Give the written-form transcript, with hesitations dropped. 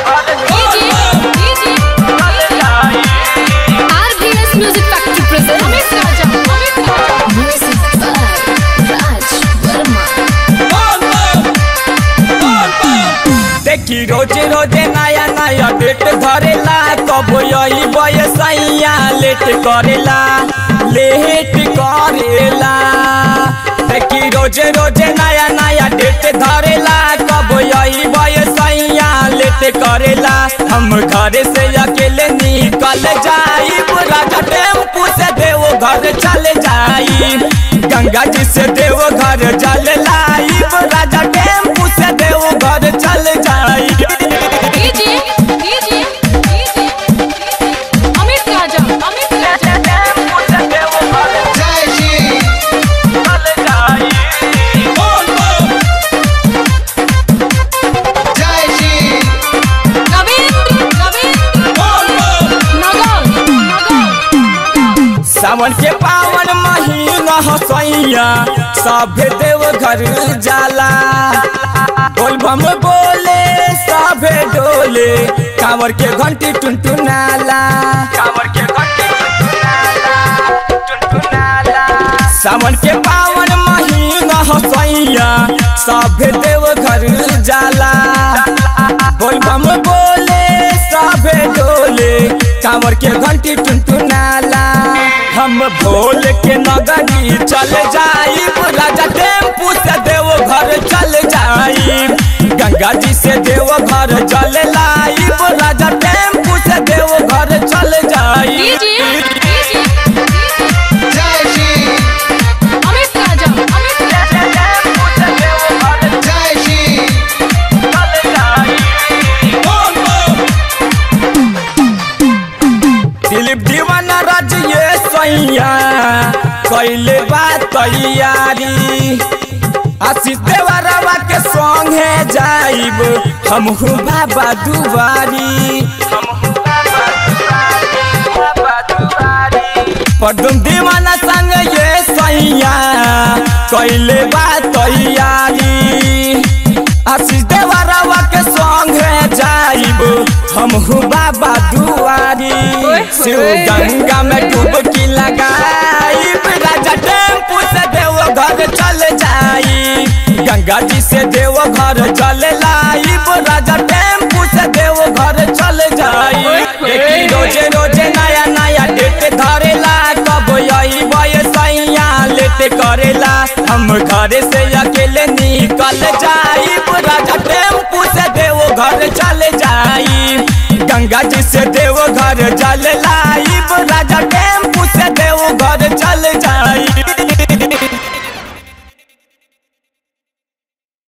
देखी रोजे रोजे नया नया डेट धरेला, कब यही बयसैया लेट करेला। देखी रोजे रोजे नया नया डेट धरेला, कब यही बयसैया लेट करेला। हम घर से अकेले निकल जाई, राजा टेम्पू से देव घर चले जाई। गंगा जी से देव घर जल लाई, राजा टेम्पू से देव घर चल जाई। सावन के पावन महीना हसैया सभे देव घर जाला। बोल बम बोले सभे डोले, कांवर के घंटी टुनटुनाला। सावन के पावन महीना हसैया सभे देव घर जाला। बोल बम बोले सभे डोले, कांवर के घंटी टुनटुनाला। हम भोल के नगरी चल जाई, राजा टेम्पू से देव घर चल जाई। गंगा जी से देव घर चल लाई, राजा टेम्पू से देव घर चल जाई। दिलीप दीवाना राज ये सैया कैले बात तैयारी। आशीष देवरवा के संगे जाइब हमहू बाबा दुआरी। पदम दीवाना संग ये सैया कैले बात तैयारी। आशीष देवरवा के संगे जाइब हमहू बाबा दुआरी। शिव गंगा में डुबकी लगाई, राजा टेम्पू से देव घर चल जाई। गंगा जी से देव घर चल लाई, राजा टेम्पू से देव घर चल जाई। देखी रोजे रोजे नया नया डेट धरेला, कब यही बयसैया लेट करेला। हम घर से अकेले निकल जाई, राजा टेम्पू से देव घर चल जाई। गंगा जी से